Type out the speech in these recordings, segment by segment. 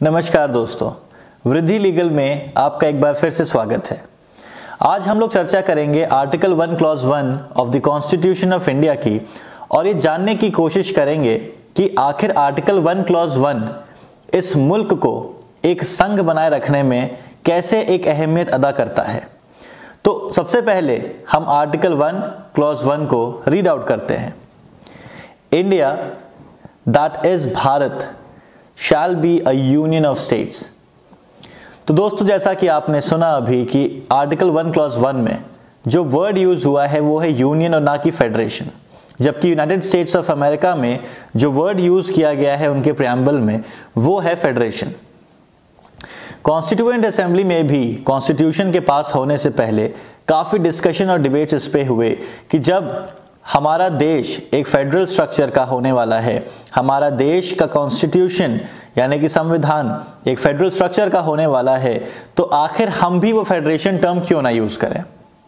नमस्कार दोस्तों, वृद्धि लीगल में आपका एक बार फिर से स्वागत है। आज हम लोग चर्चा करेंगे article 1 clause 1 of the constitution of India की और ये जानने की कोशिश करेंगे कि आखिर आर्टिकल 1 क्लॉज 1 इस मुल्क को एक संघ बनाए रखने में कैसे एक अहमियत अदा करता है। तो सबसे पहले हम आर्टिकल 1 क्लॉज 1 को रीड आउट करते हैं। India that is Bharat shall be a union of states। तो दोस्तों, जैसा कि आपने सुना अभी कि आर्टिकल 1 क्लॉज 1 में जो वर्ड यूज हुआ है वो है यूनियन और ना कि फेडरेशन, जबकि यूनाइटेड स्टेट्स ऑफ अमेरिका में जो वर्ड यूज किया गया है उनके प्रियम्बल में वो है फेडरेशन। कॉन्स्टिट्यूएंट असेंबली में भी कॉन्स्टिट्यूशन के पास होने से पहले काफ़ी डिस्कशन और डिबेट्स इस पे हुए कि जब हमारा देश एक फेडरल स्ट्रक्चर का होने वाला है, हमारा देश का कॉन्स्टिट्यूशन यानी कि संविधान एक फेडरल स्ट्रक्चर का होने वाला है, तो आखिर हम भी वो फेडरेशन टर्म क्यों ना यूज़ करें।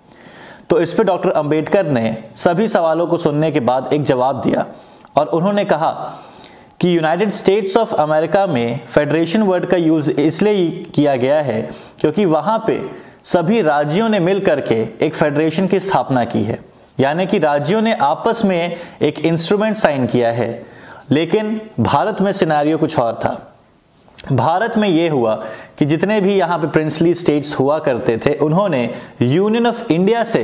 तो इस पे डॉक्टर अंबेडकर ने सभी सवालों को सुनने के बाद एक जवाब दिया और उन्होंने कहा कि यूनाइटेड स्टेट्स ऑफ अमेरिका में फेडरेशन वर्ड का यूज़ इसलिए किया गया है क्योंकि वहाँ पे सभी राज्यों ने मिल करके एक फेडरेशन की स्थापना की है, यानी कि राज्यों ने आपस में एक इंस्ट्रूमेंट साइन किया है। लेकिन भारत में सिनेरियो कुछ और था। भारत में यह हुआ कि जितने भी यहाँ पे प्रिंसली स्टेट्स हुआ करते थे उन्होंने यूनियन ऑफ इंडिया से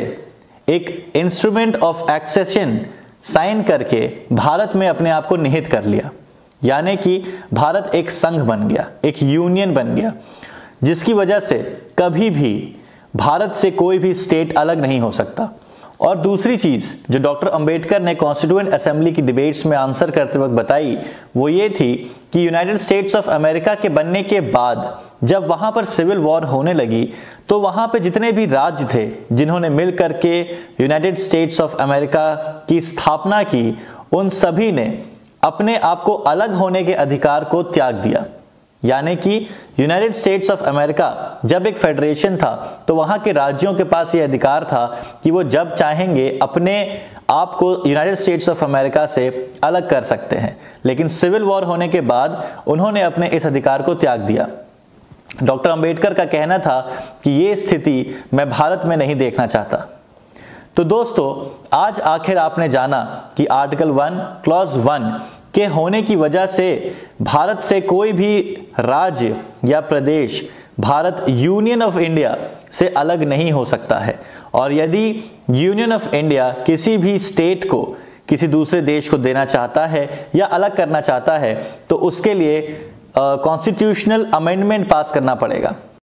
एक इंस्ट्रूमेंट ऑफ एक्सेशन साइन करके भारत में अपने आप को निहित कर लिया, यानी कि भारत एक संघ बन गया, एक यूनियन बन गया, जिसकी वजह से कभी भी भारत से कोई भी स्टेट अलग नहीं हो सकता। और दूसरी चीज़ जो डॉक्टर अंबेडकर ने कॉन्स्टिट्यूएंट असेंबली की डिबेट्स में आंसर करते वक्त बताई वो ये थी कि यूनाइटेड स्टेट्स ऑफ अमेरिका के बनने के बाद जब वहाँ पर सिविल वॉर होने लगी तो वहाँ पे जितने भी राज्य थे जिन्होंने मिल करके यूनाइटेड स्टेट्स ऑफ अमेरिका की स्थापना की, उन सभी ने अपने आप को अलग होने के अधिकार को त्याग दिया। यानी कि यूनाइटेड स्टेट्स ऑफ अमेरिका जब एक फेडरेशन था तो वहाँ के राज्यों के पास ये अधिकार था कि वो जब चाहेंगे अपने आप को यूनाइटेड स्टेट्स ऑफ अमेरिका से अलग कर सकते हैं, लेकिन सिविल वॉर होने के बाद उन्होंने अपने इस अधिकार को त्याग दिया। डॉक्टर अंबेडकर का कहना था कि ये स्थिति मैं भारत में नहीं देखना चाहता। तो दोस्तों, आज आखिर आपने जाना कि आर्टिकल 1 क्लॉज 1 के होने की वजह से भारत से कोई भी राज्य या प्रदेश भारत यूनियन ऑफ इंडिया से अलग नहीं हो सकता है। और यदि यूनियन ऑफ इंडिया किसी भी स्टेट को किसी दूसरे देश को देना चाहता है या अलग करना चाहता है तो उसके लिए कॉन्स्टिट्यूशनल अमेंडमेंट पास करना पड़ेगा।